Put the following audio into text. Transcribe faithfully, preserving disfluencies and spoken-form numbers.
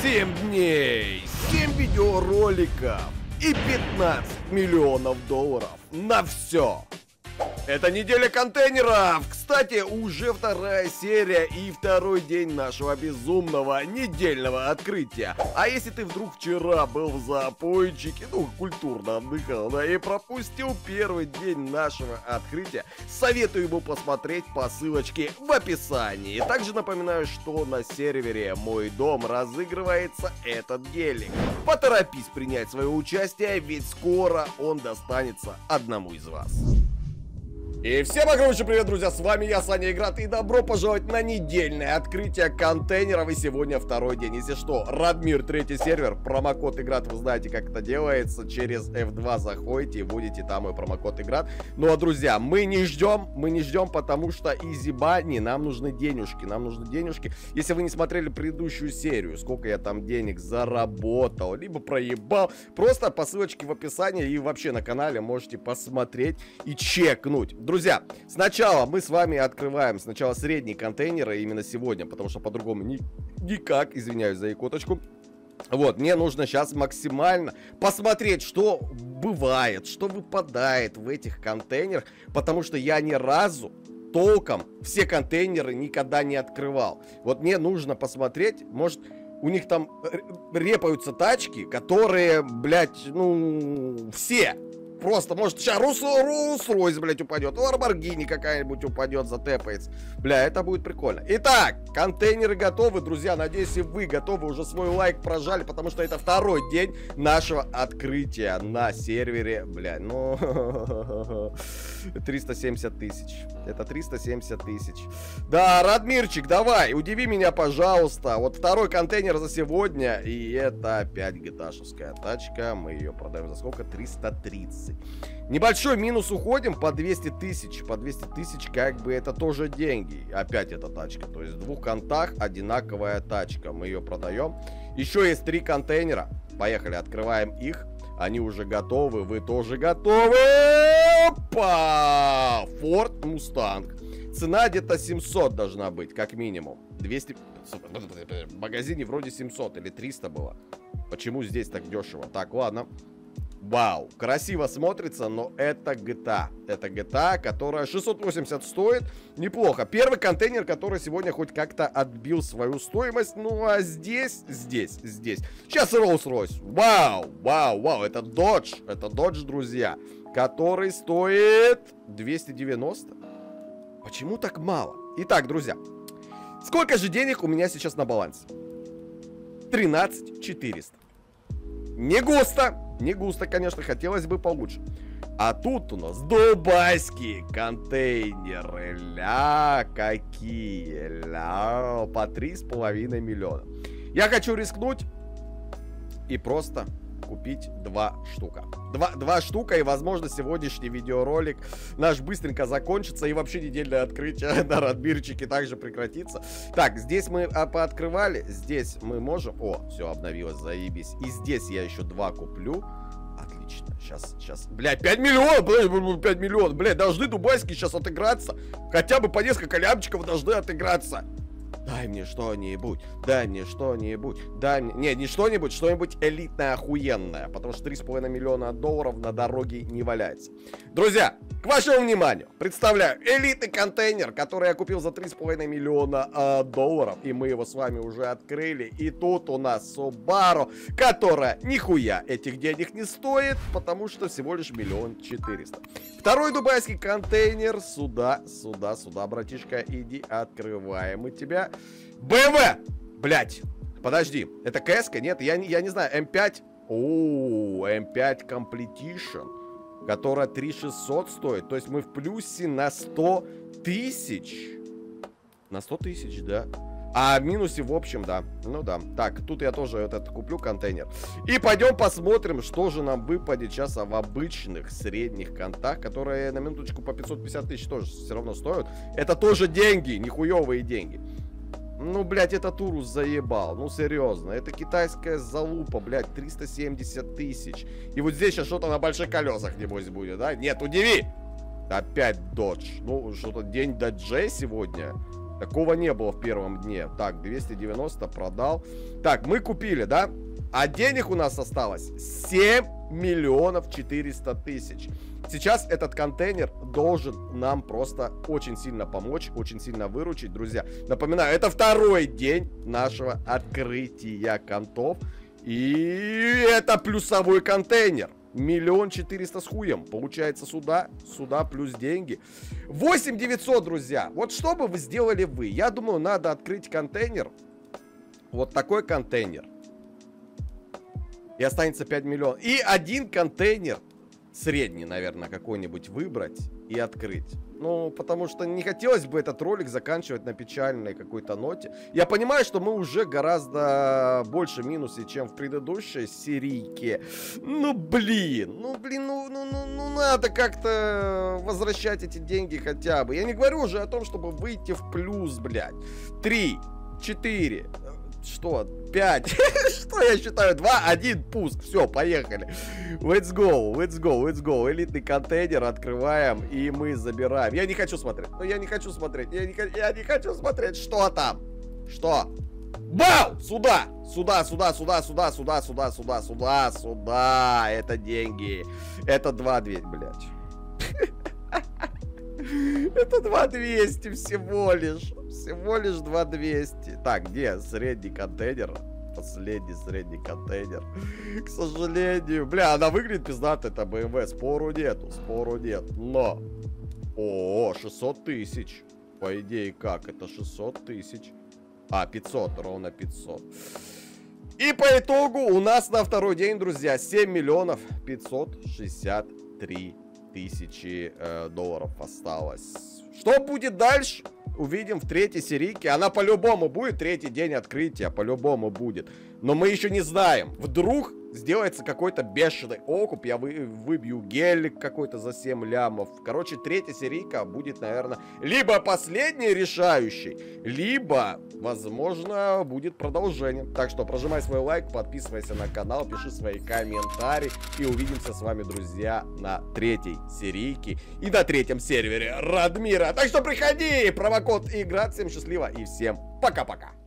семь дней, семь видеороликов и пятнадцать миллионов долларов на все. Это неделя контейнеров. Кстати, уже вторая серия и второй день нашего безумного недельного открытия. А если ты вдруг вчера был в запойчике, ну, культурно отдыхал, да, и пропустил первый день нашего открытия, советую ему посмотреть по ссылочке в описании. Также напоминаю, что на сервере Мой Дом разыгрывается этот гелик. Поторопись принять свое участие, ведь скоро он достанется одному из вас. И всем огромнейший привет, друзья, с вами я, Саня Играт, и добро пожаловать на недельное открытие контейнеров, и сегодня второй день. Если что, Радмир, третий сервер, промокод Играт, вы знаете, как это делается, через эф два заходите и вводите там мой промокод Играт. Ну а, друзья, мы не ждем, мы не ждем, потому что изи-бани, нам нужны денежки, нам нужны денежки. Если вы не смотрели предыдущую серию, сколько я там денег заработал, либо проебал, просто по ссылочке в описании и вообще на канале можете посмотреть и чекнуть. Друзья, сначала мы с вами открываем сначала средние контейнеры именно сегодня, потому что по-другому ни, никак, извиняюсь за икоточку. Вот, мне нужно сейчас максимально посмотреть, что бывает, что выпадает в этих контейнерах, потому что я ни разу толком все контейнеры никогда не открывал. Вот мне нужно посмотреть, может... У них там репаются тачки, которые, блядь, ну, все. Просто, может, сейчас Rolls-Royce, блядь, упадет. Lamborghini какая-нибудь упадет, затэпается. Бля, это будет прикольно. Итак, контейнеры готовы, друзья. Надеюсь, и вы готовы. Уже свой лайк прожали, потому что это второй день нашего открытия на сервере. Бля, ну... триста семьдесят тысяч. Это триста семьдесят тысяч. Да, Радмирчик, давай, удиви меня, пожалуйста. Вот второй контейнер за сегодня. И это опять гиташевская тачка. Мы ее продаем за сколько? триста тридцать. Небольшой минус, уходим по двести тысяч. По двести тысяч как бы это тоже деньги. Опять эта тачка. То есть в двух контах одинаковая тачка. Мы ее продаем. Еще есть три контейнера. Поехали, открываем их. Они уже готовы. Вы тоже готовы? Опа! Ford Mustang. Цена где-то семьсот должна быть, как минимум. двести... В магазине вроде семьсот или триста было. Почему здесь так дешево? Так, ладно. Вау, красиво смотрится, но это джи ти эй. Это джи ти эй, которая шестьсот восемьдесят стоит. Неплохо. Первый контейнер, который сегодня хоть как-то отбил свою стоимость. Ну а здесь, здесь, здесь. Сейчас Rolls-Royce. Вау, вау, вау. Это Dodge. Это Dodge, друзья. Который стоит двести девяносто. Почему так мало? Итак, друзья. Сколько же денег у меня сейчас на балансе? тринадцать четыреста. Не густо. Не густо, конечно, хотелось бы получше. А тут у нас дубайские контейнеры. Ля, какие. Ля, по три с половиной миллиона. Я хочу рискнуть и просто купить два штука. Два, два штука, и, возможно, сегодняшний видеоролик наш быстренько закончится, и вообще недельное открытие на Радмирчике также прекратится. Так, здесь мы а, пооткрывали, здесь мы можем... О, все обновилось, заебись. И здесь я еще два куплю. Отлично, сейчас, сейчас. Блядь, пять миллионов, блядь, пять миллионов, блядь, должны дубайские сейчас отыграться. Хотя бы по несколько лямчиков должны отыграться. Дай мне что-нибудь, дай мне что-нибудь, дай мне... Не, не что-нибудь, что-нибудь элитное, охуенное. Потому что три с половиной миллиона долларов на дороге не валяется. Друзья, к вашему вниманию представляю элитный контейнер, который я купил за три с половиной миллиона э, долларов. И мы его с вами уже открыли. И тут у нас Subaru, которая нихуя этих денег не стоит, потому что всего лишь миллион четыреста. Второй дубайский контейнер. Сюда, сюда, сюда, братишка, иди, открываем мы тебя. бэ эм вэ! Блять, подожди, это КС-ка? Нет, я, я не знаю, эм пять. О, эм пять Completion, которая три тысячи шестьсот стоит. То есть мы в плюсе на сто тысяч. На сто тысяч, да. А в минусе в общем, да. Ну да. Так, тут я тоже этот куплю контейнер. И пойдем посмотрим, что же нам выпадет сейчас в обычных средних контах, которые на минуточку по пятьсот пятьдесят тысяч тоже все равно стоят. Это тоже деньги, нихуевые деньги. Ну, блядь, этот Урус заебал. Ну, серьезно. Это китайская залупа, блядь, триста семьдесят тысяч. И вот здесь сейчас что-то на больших колесах, небось, будет, да? Нет, удиви! Опять Dodge. Ну, что-то день Доджей сегодня. Такого не было в первом дне. Так, двести девяносто продал. Так, мы купили, да? А денег у нас осталось семь миллионов четыреста тысяч. Сейчас этот контейнер должен нам просто очень сильно помочь, очень сильно выручить, друзья. Напоминаю, это второй день нашего открытия контов. И это плюсовой контейнер. Миллион четыреста с хуем. Получается сюда, сюда плюс деньги. восемь девятьсот, друзья. Вот что бы вы сделали вы? Я думаю, надо открыть контейнер. Вот такой контейнер. И останется пять миллионов. И один контейнер, средний, наверное, какой-нибудь выбрать и открыть. Ну, потому что не хотелось бы этот ролик заканчивать на печальной какой-то ноте. Я понимаю, что мы уже гораздо больше минусе, чем в предыдущей серийке. Ну, блин, ну, блин, ну, ну, ну, ну надо как-то возвращать эти деньги хотя бы. Я не говорю уже о том, чтобы выйти в плюс, блядь. Три, четыре... Что? пять. Что я считаю? два, один, пуск. Все, поехали. Let's go, let's go, let's go. Элитный контейнер открываем, и мы забираем. Я не хочу смотреть. Ну, я не хочу смотреть. Я не, я не хочу смотреть. Что там? Что? Бау! Сюда! Сюда, сюда, сюда, сюда, сюда, сюда, сюда, сюда, сюда. Это деньги. Это два двести, блядь. Это два двести всего лишь. Всего лишь два двести. Так, где средний контейнер? Последний средний контейнер. К сожалению. Бля, она выглядит пиздато, это бэ эм вэ. Спору нету, спору нет. Но. О, шестьсот тысяч. По идее, как? Это шестьсот тысяч. А, пятьсот, ровно пятьсот. И по итогу у нас на второй день, друзья, семь миллионов пятьсот шестьдесят три тысячи э, долларов осталось. Что будет дальше? Увидим в третьей серийке. Она по-любому будет. Третий день открытия по-любому будет. Но мы еще не знаем. Вдруг сделается какой-то бешеный окуп. Я вы, выбью гелик какой-то за семь лямов. Короче, третья серийка будет, наверное, либо последний решающий, либо, возможно, будет продолжение. Так что прожимай свой лайк, подписывайся на канал, пиши свои комментарии. И увидимся с вами, друзья, на третьей серийке и на третьем сервере Радмира. Так что приходи, промокод игра. Всем счастливо и всем пока-пока.